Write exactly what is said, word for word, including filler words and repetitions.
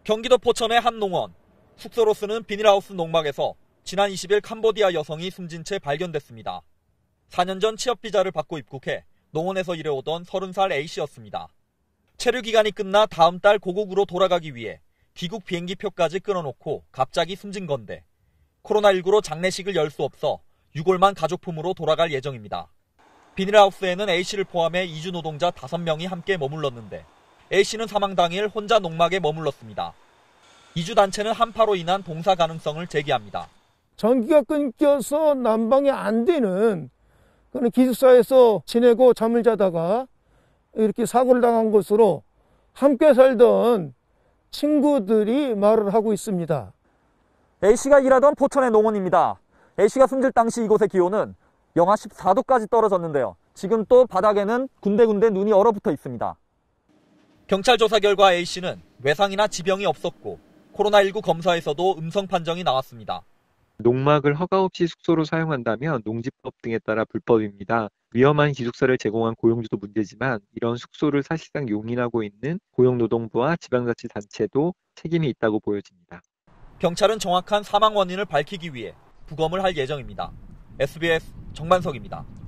경기도 포천의 한 농원. 숙소로 쓰는 비닐하우스 농막에서 지난 이십 일 캄보디아 여성이 숨진 채 발견됐습니다. 사 년 전 취업비자를 받고 입국해 농원에서 일해오던 서른 살 A씨였습니다. 체류 기간이 끝나 다음 달 고국으로 돌아가기 위해 귀국 비행기표까지 끊어놓고 갑자기 숨진 건데 코로나십구로 장례식을 열 수 없어 유골만 가족품으로 돌아갈 예정입니다. 비닐하우스에는 A씨를 포함해 이주 노동자 다섯 명이 함께 머물렀는데 A씨는 사망 당일 혼자 농막에 머물렀습니다. 이주 단체는 한파로 인한 동사 가능성을 제기합니다. 전기가 끊겨서 난방이 안 되는 그런 기숙사에서 지내고 잠을 자다가 이렇게 사고를 당한 것으로 함께 살던 친구들이 말을 하고 있습니다. A씨가 일하던 포천의 농원입니다. A씨가 숨질 당시 이곳의 기온은 영하 십사 도까지 떨어졌는데요. 지금 또 바닥에는 군데군데 눈이 얼어붙어 있습니다. 경찰 조사 결과 A씨는 외상이나 지병이 없었고 코로나십구 검사에서도 음성 판정이 나왔습니다. 농막을 허가 없이 숙소로 사용한다면 농지법 등에 따라 불법입니다. 위험한 기숙사를 제공한 고용주도 문제지만 이런 숙소를 사실상 용인하고 있는 고용노동부와 지방자치단체도 책임이 있다고 보여집니다. 경찰은 정확한 사망 원인을 밝히기 위해 부검을 할 예정입니다. 에스비에스 정만석입니다.